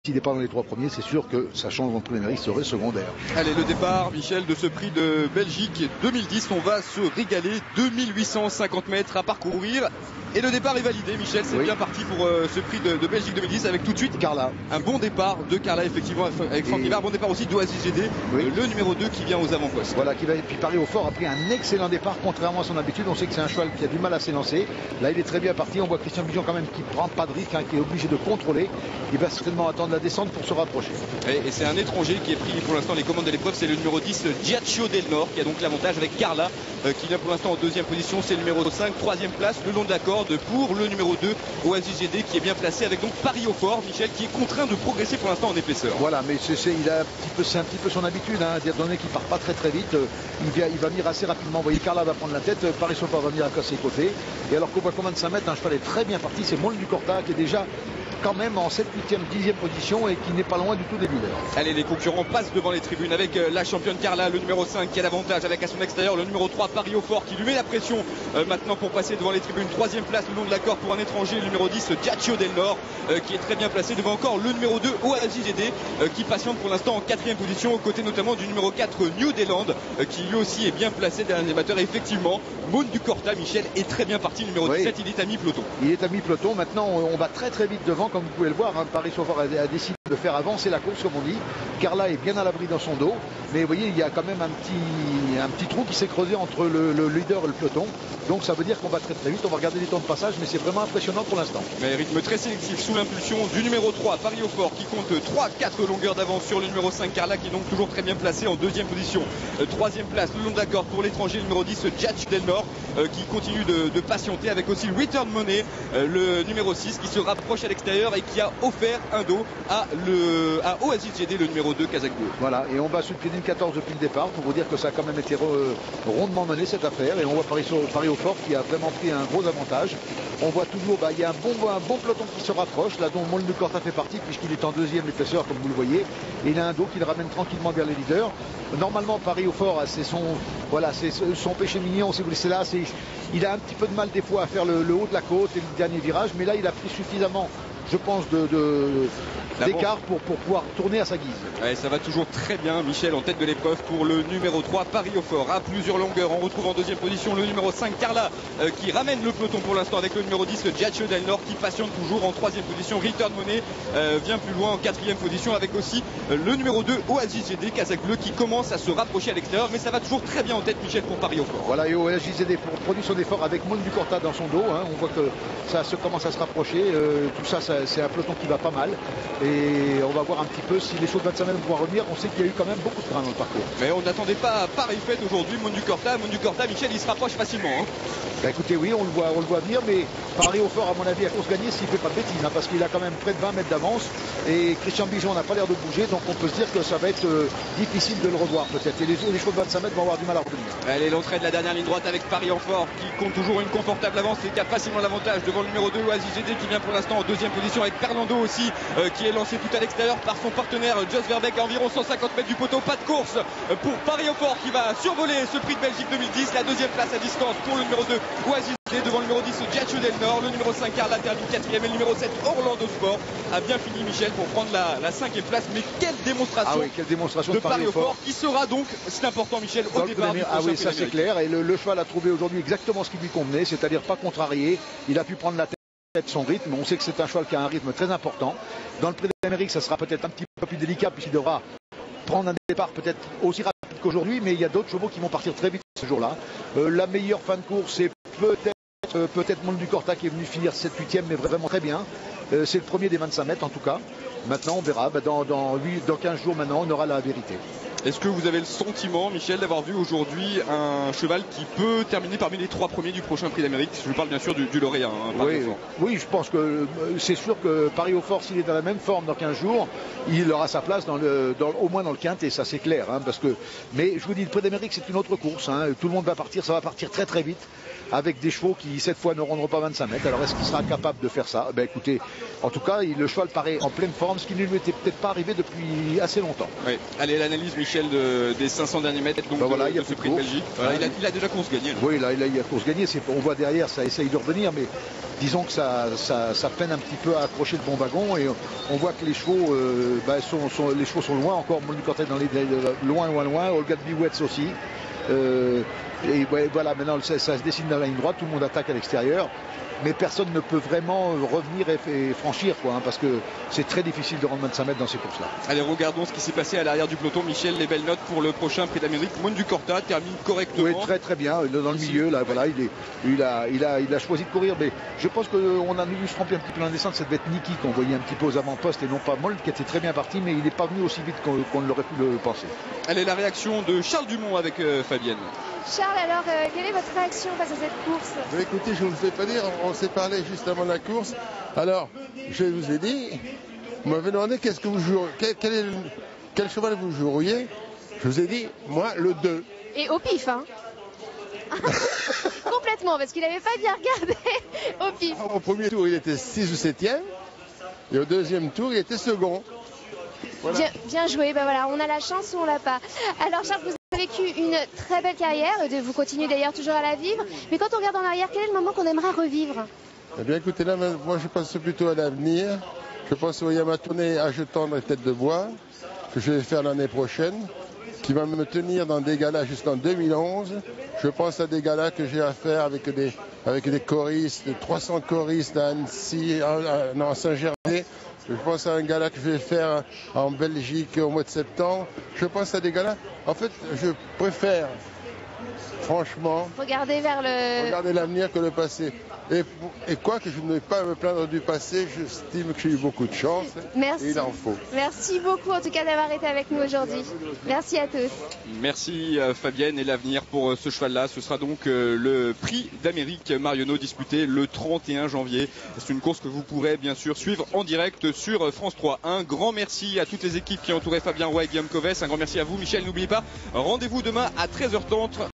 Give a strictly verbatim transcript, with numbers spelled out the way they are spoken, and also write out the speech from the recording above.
s'il n'est pas dans les trois premiers, c'est sûr que sa chance dans le Prix d'Amérique serait secondaire. Allez, le départ, Michel, de ce Prix de Belgique deux mille dix, on va se régaler. deux mille huit cent cinquante mètres à parcourir. Et le départ est validé, Michel, c'est oui. bien parti pour euh, ce Prix de, de Belgique deux mille dix avec tout de suite Carla. Un bon départ de Carla, effectivement, avec Franck Rivard. Bon départ aussi d'Oasis G D, oui. euh, le numéro deux qui vient aux avant-postes. Voilà, qui va, et puis Paris au Fort a pris un excellent départ, contrairement à son habitude. On sait que c'est un cheval qui a du mal à s'élancer. Là, il est très bien parti. On voit Christian Bijon quand même qui prend pas de risque, hein, qui est obligé de contrôler. Il va certainement attendre la descente pour se rapprocher. Et, et c'est un étranger qui est pris pour l'instant les commandes de l'épreuve. C'est le numéro dix, Giaccio Del Nord, qui a donc l'avantage avec Carla, euh, qui vient pour l'instant en deuxième position. C'est le numéro cinq, troisième place, le long de la corde pour le numéro deux, Oasis G D, qui est bien placé avec donc Paris au Fort, Michel, qui est contraint de progresser pour l'instant en épaisseur. Voilà, mais c'est, c'est, il a un petit peu, c'est un petit peu son habitude, hein, étant donné qu'il part pas très très vite. Euh, il, vient, il va venir assez rapidement. Vous voyez, Carla va prendre la tête, euh, Paris au Fort va venir à ses côtés. Et alors qu'au voit combien de cinq mètres, un cheval est très bien parti. C'est Molles du Corta qui est déjà quand même en septième, huitième, dixième position et qui n'est pas loin du tout des leaders. Allez, les concurrents passent devant les tribunes avec euh, la championne Carla, le numéro cinq qui a l'avantage avec à son extérieur le numéro trois, Paris au Fort, qui lui met la pression euh, maintenant pour passer devant les tribunes. Troisième place le long de la corde pour un étranger, le numéro dix, Giaccio Del Nord, euh, qui est très bien placé devant encore le numéro deux, Oasis G D, euh, qui patiente pour l'instant en quatrième position, aux côtés notamment du numéro quatre, New Deland, euh, qui lui aussi est bien placé derrière l'animateur. Et effectivement, Molles du Corta, Michel, est très bien parti, le numéro oui. dix-sept, il est à mi-peloton. Il est à mi-peloton, maintenant on, on va très très vite devant, comme vous pouvez le voir, hein. Paris au Fort a, a décidé de faire avancer la course, comme on dit. Carla est bien à l'abri dans son dos, mais vous voyez, il y a quand même un petit, un petit trou qui s'est creusé entre le, le leader et le peloton. Donc ça veut dire qu'on va très très vite. On va regarder les temps de passage, mais c'est vraiment impressionnant pour l'instant. Mais rythme très sélectif sous l'impulsion du numéro trois, Paris au Fort, qui compte trois quatre longueurs d'avance sur le numéro cinq, Carla, qui est donc toujours très bien placé en deuxième position. Euh, troisième place le long de la corde pour l'étranger, le numéro dix, Giaccio Del Nord, euh, qui continue de, de patienter, avec aussi Return Money, euh, le numéro six, qui se rapproche à l'extérieur et qui a offert un dos à, le, à Oasis G D, le numéro deux, Kazakh Bleu. Voilà, et on va sur le pied d'une quatorze depuis le départ, pour vous dire que ça a quand même été re, rondement mené cette affaire. Et on voit Paris, Paris au Fort qui a vraiment pris un gros avantage. On voit toujours, bah, il y a un bon, un bon peloton qui se rapproche, là dont Molles du Corta fait partie, puisqu'il est en deuxième épaisseur, comme vous le voyez. Et il a un dos qui le ramène tranquillement vers les leaders. Normalement, Paris au Fort, c'est son, voilà, c'est son péché mignon, si vous voulez, c'est là, c'est, il a un petit peu de mal des fois à faire le, le haut de la côte et le dernier virage, mais là, il a pris suffisamment, je pense, de, de d'écart pour, pour pouvoir tourner à sa guise. Ouais, ça va toujours très bien, Michel, en tête de l'épreuve pour le numéro trois, Paris au Fort, à plusieurs longueurs. On retrouve en deuxième position le numéro cinq, Carla, euh, qui ramène le peloton pour l'instant avec le numéro dix, Giaccio Del Nord, qui patiente toujours en troisième position. Return Money euh, vient plus loin en quatrième position, avec aussi euh, le numéro deux, Oasis G D, Kazakh Bleu, qui commence à se rapprocher à l'extérieur, mais ça va toujours très bien en tête, Michel, pour Paris au Fort. Voilà, et Oasis G D produit son effort avec Molles du Corta dans son dos, hein. On voit que ça se commence à se rapprocher, euh, tout ça, ça c'est un peloton qui va pas mal, et on va voir un petit peu si les choses vingt-cinq mètres vont revenir. On sait qu'il y a eu quand même beaucoup de trains dans le parcours. Mais on n'attendait pas à pareille fête aujourd'hui. Molles du Corta, Molles du Corta, Michel, il se rapproche facilement. Hein. Bah écoutez, oui, on le voit, on le voit venir, mais Paris au Fort, à mon avis, à course gagnée s'il ne fait pas de bêtises, hein, parce qu'il a quand même près de vingt mètres d'avance, et Christian Bijon n'a pas l'air de bouger, donc on peut se dire que ça va être euh, difficile de le revoir peut-être. Et les, les choses vingt-cinq mètres vont avoir du mal à revenir. Allez, l'entrée de la dernière ligne droite avec Paris au Fort, qui compte toujours une confortable avance et qui a facilement l'avantage devant le numéro deux, Oasis G D, qui vient pour l'instant en deuxième position, avec Fernando aussi, euh, qui est lancé tout à l'extérieur par son partenaire Jos Verbeek à environ cent cinquante mètres du poteau. Pas de course pour Paris au Fort, qui va survoler ce Prix de Belgique deux mille dix. La deuxième place à distance pour le numéro deux, Oasis G D, devant le numéro dix, Giaccio Del Nord. Le numéro cinq, Carla, termine quatrième, et le numéro sept, Orlando Sport, a bien fini, Michel, pour prendre la, la cinquième place. Mais quelle démonstration, ah oui, quelle démonstration de, de Paris, Paris au Fort, qui sera donc, c'est important, Michel, au départ du Ah oui, ça c'est clair, et le, le cheval a trouvé aujourd'hui exactement ce qui lui convenait, c'est-à-dire pas contrarié. Il a pu prendre la tête de son rythme. On sait que c'est un cheval qui a un rythme très important. Dans le Prix d'Amérique, ça sera peut-être un petit peu plus délicat, puisqu'il devra prendre un départ peut-être aussi rapide qu'aujourd'hui, mais il y a d'autres chevaux qui vont partir très vite ce jour-là. Euh, la meilleure fin de course, c'est peut-être euh, peut-être Molles du Corta, qui est venu finir sept huitième, mais vraiment très bien. Euh, c'est le premier des vingt-cinq mètres en tout cas. Maintenant on verra, bah, dans, dans, huit, dans quinze jours maintenant on aura la vérité. Est-ce que vous avez le sentiment, Michel, d'avoir vu aujourd'hui un cheval qui peut terminer parmi les trois premiers du prochain Prix d'Amérique? Je parle bien sûr du, du lauréat, hein, oui, oui, je pense que c'est sûr que Paris au Fort, s'il est dans la même forme dans quinze jours, il aura sa place dans le, dans, au moins dans le quintet, ça c'est clair. Hein, parce que, mais je vous dis, le Prix d'Amérique c'est une autre course. Hein, tout le monde va partir, ça va partir très très vite, avec des chevaux qui cette fois ne rendront pas vingt-cinq mètres. Alors est-ce qu'il sera capable de faire ça? Ben écoutez, en tout cas, il, le cheval paraît en pleine forme, ce qui ne lui était peut-être pas arrivé depuis assez longtemps. Oui. Allez, l'analyse, Michel, de, des cinq cents derniers mètres donc, ben voilà, de, il y a de ce Prix de Belgique. Voilà, il, a, il a déjà course gagnée. Oui, là, il a, il a course gagnée. On voit derrière, ça essaye de revenir, mais disons que ça, ça, ça peine un petit peu à accrocher le bon wagon et on voit que les chevaux, euh, bah, sont, sont, les chevaux sont loin encore. Molly Cortez dans les loin, loin, loin. Olga de Biwetz aussi. Euh, et ouais, voilà, maintenant ça, ça se dessine dans la ligne droite, tout le monde attaque à l'extérieur. Mais personne ne peut vraiment revenir et, et franchir, quoi, hein, parce que c'est très difficile de rendre vingt-cinq mètres dans ces courses-là. Allez, regardons ce qui s'est passé à l'arrière du peloton. Michel, les belles notes pour le prochain Prix d'Amérique. Mondu Corta termine correctement. Oui, très très bien. Dans le milieu, là, voilà, il, est, il, a, il, a, il a choisi de courir. Mais je pense qu'on a dû se tromper un petit peu dans la descente. Ça devait être Niki qu'on voyait un petit peu aux avant-postes et non pas Moll, qui était très bien parti, mais il n'est pas venu aussi vite qu'on qu'on l'aurait pu le penser. Allez, la réaction de Charles Dumont avec euh, Fabienne. Charles, alors, euh, quelle est votre réaction face à cette course? Mais écoutez, je ne vous le fais pas dire, on s'est parlé juste avant la course. Alors, je vous ai dit, vous m'avez demandé qu'est-ce que vous joueriez, quel, quel, est le, quel cheval vous joueriez. Je vous ai dit, moi, le deux. Et au pif, hein. Complètement, parce qu'il n'avait pas bien regardé au pif. Au premier tour, il était six ou septième, et au deuxième tour, il était second. Voilà. Bien, bien joué, ben voilà, on a la chance ou on l'a pas. Alors Charles, vous avez vécu une très belle carrière, vous continuez d'ailleurs toujours à la vivre, mais quand on regarde en arrière, quel est le moment qu'on aimerait revivre? Eh bien écoutez, là, moi je pense plutôt à l'avenir. Je pense au Yamatoné à Jetendre et Tête de Bois, que je vais faire l'année prochaine, qui va me tenir dans des galas jusqu'en deux mille onze. Je pense à des galas que j'ai à faire avec des, avec des choristes, trois cents choristes à Annecy, à, à, non, à Saint-Gervais. Je pense à un gala que je vais faire en Belgique au mois de septembre. Je pense à des galas. En fait, je préfère, franchement, regarder vers le... regarder l'avenir que le passé. Et, et quoi que je ne vais pas me plaindre du passé, j'estime que j'ai eu beaucoup de chance. Merci. Et il en faut. Merci beaucoup en tout cas d'avoir été avec nous aujourd'hui. Merci à tous. Merci euh, Fabienne. Et l'avenir pour euh, ce cheval-là, ce sera donc euh, le Prix d'Amérique Marionneau disputé le trente et un janvier. C'est une course que vous pourrez bien sûr suivre en direct sur France trois. Un grand merci à toutes les équipes qui ont entouré Fabien Roy et Guillaume Covès. Un grand merci à vous Michel. N'oubliez pas, rendez-vous demain à treize heures trente.